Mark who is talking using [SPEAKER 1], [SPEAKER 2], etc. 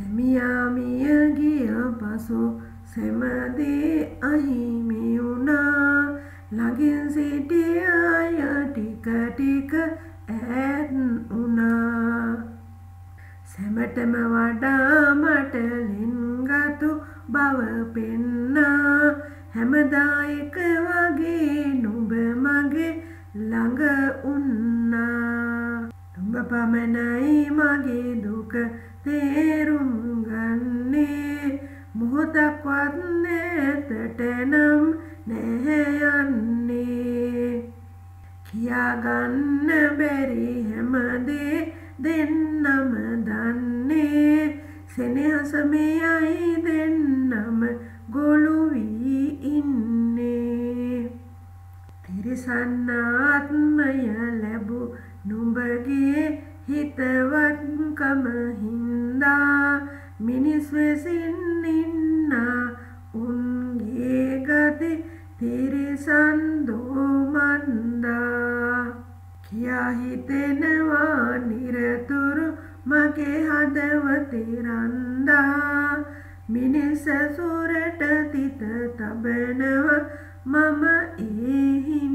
[SPEAKER 1] සැමියා මිය ගිය පසු සෙමදේ අහිමි වුණා. ළඟින් සිටි අය ටික ටික ඈත් වුණා. සැමටම වඩා මට ලින්ගතු බව පෙන්නා. හැමදා එක වගේ නුඹ මගේ ළඟ උන්නා. නුඹ පමණයි මගේ දුක තේරුම් ගන්නේ. මොහොතක්වත් නැතට නම් නැහැ යන්නේ. කියාගන්න බැරි හැමදේ දෙන්නම දන්නේ. සෙනෙහස මෙයයි දෙන්නම ගොළු වී ඉන්නේ. තිරිසන් ආත්මය ලැබූ නුඹගේ හිතවත්කම හින්දා මිනිස් වෙසින් ඉන්නා උන්ගේ ගති තිරිසන් දෝමන්දා. කියා හිතෙනවා නිරතුරු මගේ හදවතේ රන්දා. මිනිස් ඇසුරට තිත තබනවා මම ඒ හින්දා.